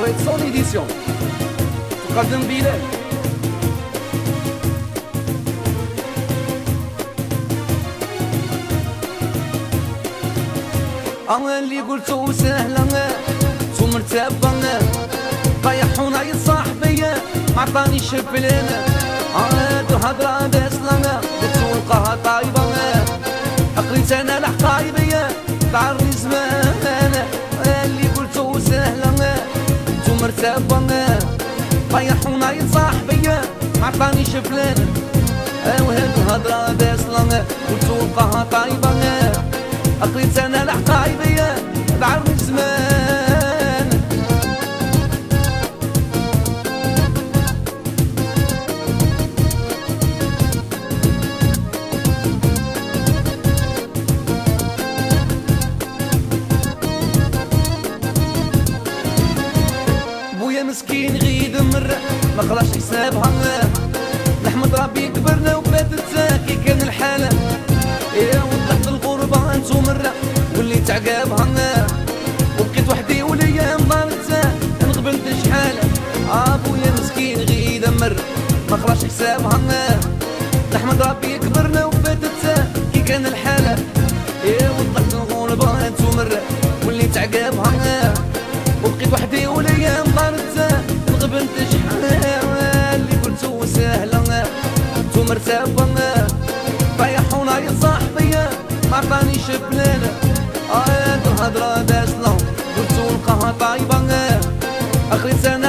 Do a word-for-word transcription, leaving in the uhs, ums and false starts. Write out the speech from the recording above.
Poète son édition تقدم بلال. أنا اللي قلتو سهلة تو مرتبة طيحونا يا صاحبي معطاني شفلانة عادو هضرة بسلانة بتسوقها طايبة أقريت أنا لحقايبي تعري زمان اللي قلتو سهلة تو مرتبة طيحونا يا صاحبي معطاني شفلانة وهادو هضرة بسلانة بتسوقها طايبة أقريت أنا لحقايبي تعري زمان. بويا مسكين غيد مرة ما خلاش حسابها نحمد ربي كبرنا وباتت ساكي كان الحالة يا وضحت الغربة انتو مرة واللي تعقابها وبقيت وحدي وليا مضارت نغبنت شحالة ابويا مسكين غيد مرة ما خلاش حسابها نحمد ربي كبرنا وباتت كي كان الحالة يا وضحت الغربة انتو مرة واللي تعقابها وبقيت وحدي وليا مضارت نغبنت شحالة اللي قلتو سهلة تو مرتبة طيحونا يا صاحبي معطاني شفلانة هادو هضرة باسلة قلتو نلقاها طايبة اخري سنة